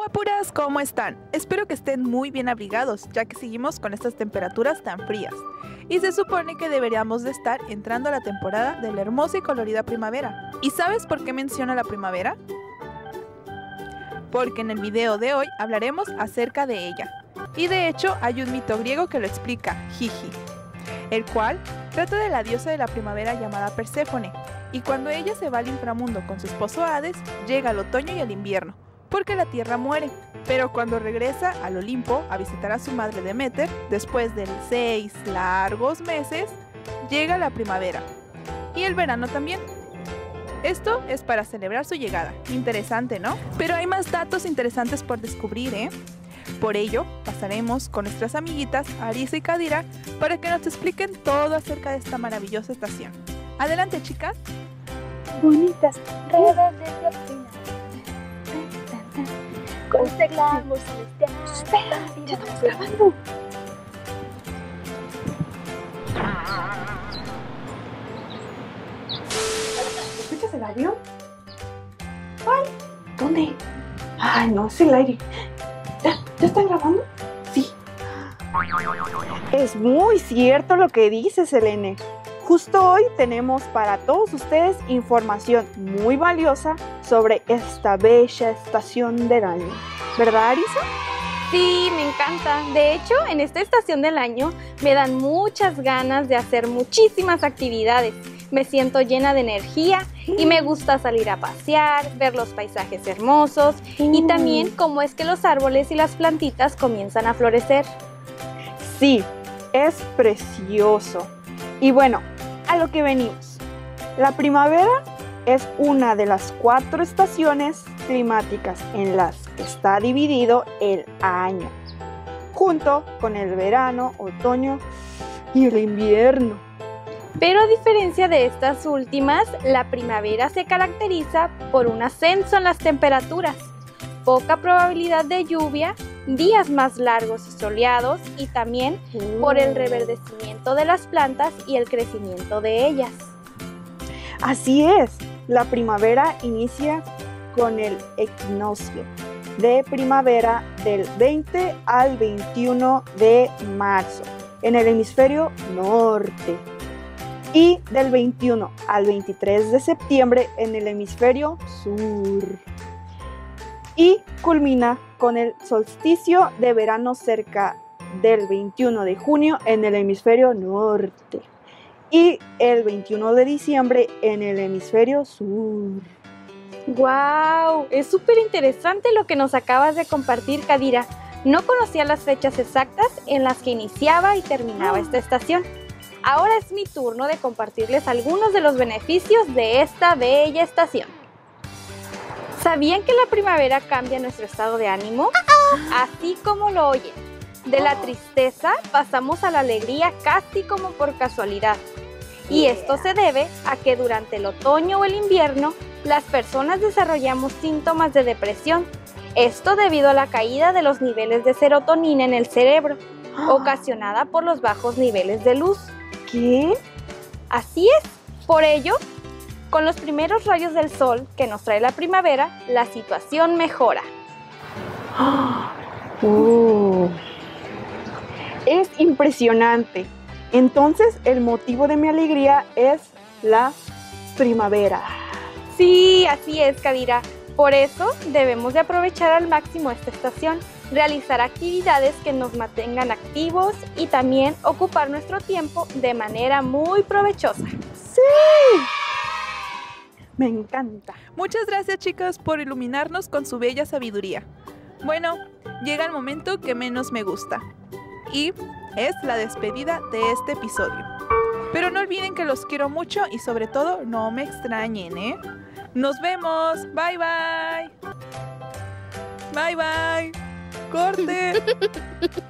guapuras, ¿cómo están? Espero que estén muy bien abrigados, ya que seguimos con estas temperaturas tan frías. Y se supone que deberíamos de estar entrando a la temporada de la hermosa y colorida primavera. ¿Y sabes por qué menciona la primavera? Porque en el video de hoy hablaremos acerca de ella. Y de hecho hay un mito griego que lo explica, Gigi, el cual trata de la diosa de la primavera llamada Perséfone. Y cuando ella se va al inframundo con su esposo Hades, llega el otoño y el invierno, porque la tierra muere. Pero cuando regresa al Olimpo a visitar a su madre Deméter, después de 6 largos meses, llega la primavera. Y el verano también. Esto es para celebrar su llegada. Interesante, ¿no? Pero hay más datos interesantes por descubrir, ¿eh? Por ello, pasaremos con nuestras amiguitas Arisa y Kadira para que nos expliquen todo acerca de esta maravillosa estación. Adelante, chicas. Bonitas redes de cortina con este glamour celestial. Espera, ya estamos grabando. ¿Escuchas el avión? ¿Cuál? ¿Dónde? Ay, no, es el aire. ¿Ya están grabando? Sí. Es muy cierto lo que dices, Selene. Justo hoy tenemos para todos ustedes información muy valiosa sobre esta bella estación del año. ¿Verdad, Arisa? Sí, me encanta. De hecho, en esta estación del año me dan muchas ganas de hacer muchísimas actividades. Me siento llena de energía y me gusta salir a pasear, ver los paisajes hermosos y también cómo es que los árboles y las plantitas comienzan a florecer. Sí, es precioso. Y bueno, a lo que venimos. La primavera es una de las 4 estaciones climáticas en las que está dividido el año, junto con el verano, otoño y el invierno. Pero a diferencia de estas últimas, la primavera se caracteriza por un ascenso en las temperaturas, poca probabilidad de lluvia, días más largos y soleados y también por el reverdecimiento de las plantas y el crecimiento de ellas. Así es, la primavera inicia con el equinoccio de primavera del 20 al 21 de marzo en el hemisferio norte y del 21 al 23 de septiembre en el hemisferio sur. Y culmina con el solsticio de verano cerca del 21 de junio en el hemisferio norte y el 21 de diciembre en el hemisferio sur. ¡Wow! Es súper interesante lo que nos acabas de compartir, Kadira. No conocía las fechas exactas en las que iniciaba y terminaba esta estación. Ahora es mi turno de compartirles algunos de los beneficios de esta bella estación. ¿Sabían que la primavera cambia nuestro estado de ánimo? Así como lo oyen. De la tristeza pasamos a la alegría casi como por casualidad. Y esto se debe a que durante el otoño o el invierno las personas desarrollamos síntomas de depresión. Esto debido a la caída de los niveles de serotonina en el cerebro, ocasionada por los bajos niveles de luz. ¿Qué? Así es. Por ello, con los primeros rayos del sol que nos trae la primavera, la situación mejora. Es impresionante. Entonces, el motivo de mi alegría es la primavera. Sí, así es, Kadira. Por eso debemos de aprovechar al máximo esta estación, realizar actividades que nos mantengan activos y también ocupar nuestro tiempo de manera muy provechosa. ¡Sí! Me encanta. Muchas gracias, chicas, por iluminarnos con su bella sabiduría. Bueno, llega el momento que menos me gusta. Y es la despedida de este episodio. Pero no olviden que los quiero mucho y sobre todo no me extrañen, ¿eh? ¡Nos vemos! ¡Bye, bye! ¡Bye, bye! ¡Corte!